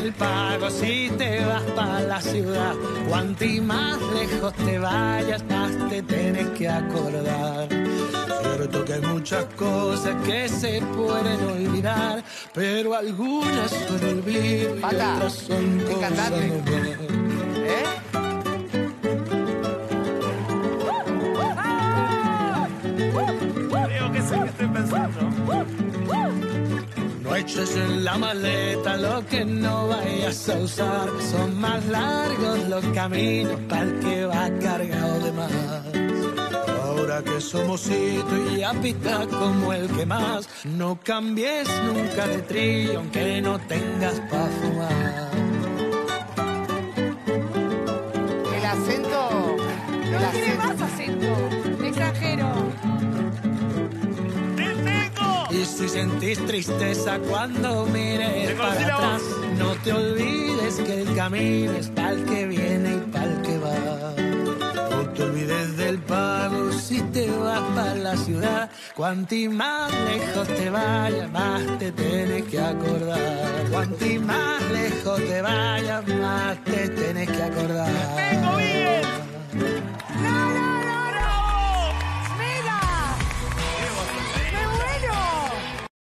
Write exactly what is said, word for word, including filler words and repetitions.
del pago si te vas para la ciudad. Cuanto más lejos te vayas, más te tienes que acordar. Cierto que hay muchas cosas que se pueden olvidar, pero algunas son olvido y Pata, otras son cosas nuevas. ¿Eh? Creo que sé que estoy pensando. No eches en la maleta lo que no vayas a usar. Son más largos los caminos para el que va cargado de más. Ahora que somos hito y ya pita como el que más. No cambies nunca de trillo aunque no tengas pa' fumar. El acento... No El tiene acento... más acento. Extranjero. Y si sentís tristeza cuando mires para atrás, no te olvides que el camino es pa'l que viene y pa'l que va. No te olvides del pago si te vas para la ciudad. Cuanto más lejos te vayas, más te tienes que acordar. Cuanto más lejos te vayas, más te tienes que acordar.